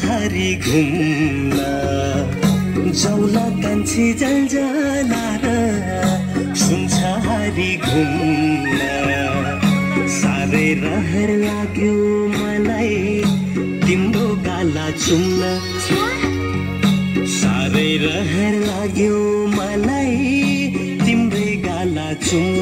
थरी घुम्न जौला कान्छी जलजलार सुनछहारी घुम्न साह्रै रहर लाग्यो मलाई तिम्रो गाला चुम्न साह्रै रहर लाग्यो मलाई तिम्रै गाला चुम्न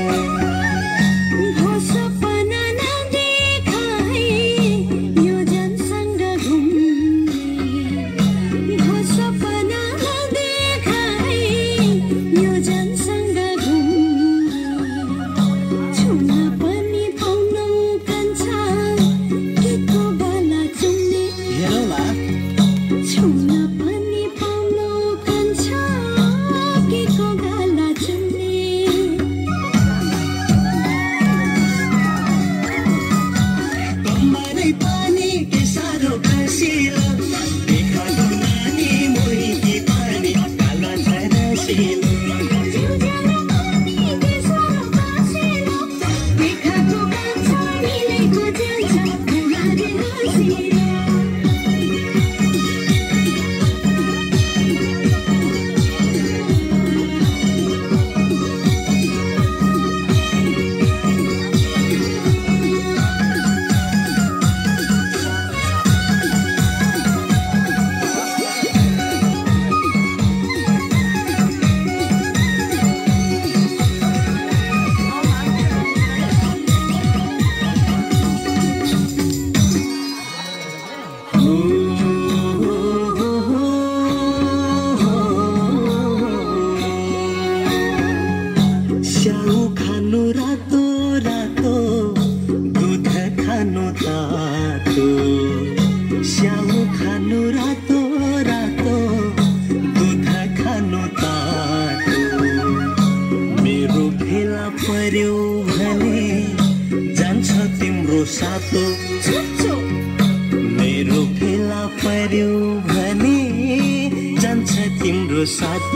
मेरो फेला पर्यो भने जान्छ तिम्रो साथ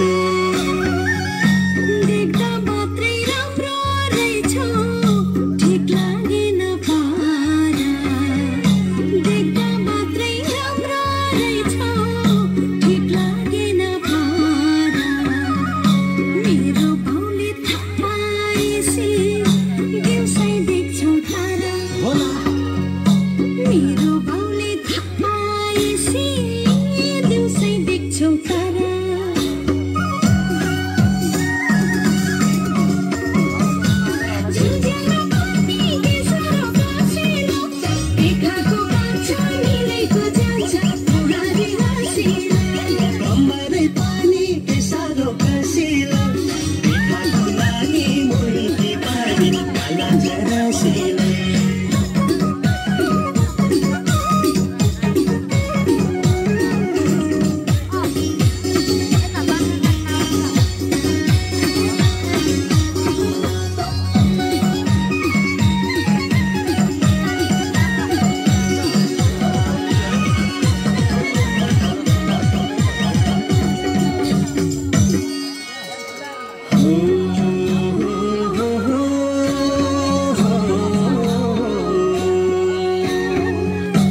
देख्दा मात्रै राम्रो रहेछौ ठिक लागेन पारा देख्दा मात्रै राम्रो रहेछौ ठिक लागेन पारा मेरो बाउले थाहा पाएपछि दिउँसै देख्छौ तारा होला मेरो बाउले थाहा पाएपछि दिउँसै देख्छौ तारा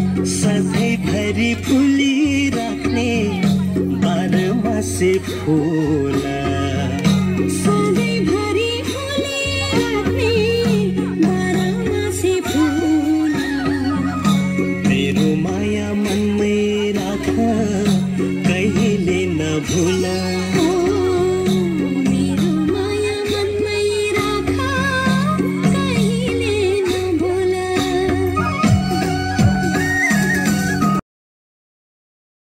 फुली राख्ने बाह्रमासे फुल